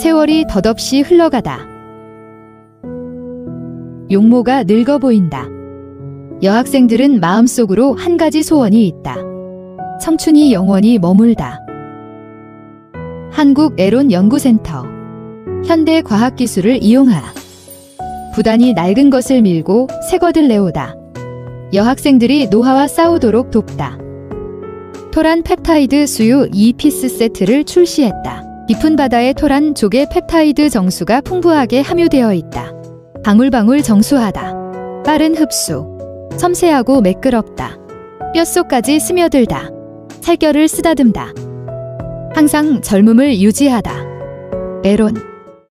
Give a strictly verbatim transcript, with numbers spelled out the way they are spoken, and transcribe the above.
세월이 덧없이 흘러가다. 용모가 늙어 보인다. 여학생들은 마음속으로 한 가지 소원이 있다. 청춘이 영원히 머물다. 한국애론연구센터. 현대과학기술을 이용하라. 부단히 낡은 것을 밀고 새 것을 내오다. 여학생들이 노화와 싸우도록 돕다. 토란 펩타이드 수유 이 피스 세트를 출시했다. 깊은 바다의 토란 족의 펩타이드 정수가 풍부하게 함유되어 있다. 방울방울 정수하다. 빠른 흡수. 섬세하고 매끄럽다. 뼛속까지 스며들다. 살결을 쓰다듬다. 항상 젊음을 유지하다. 애론.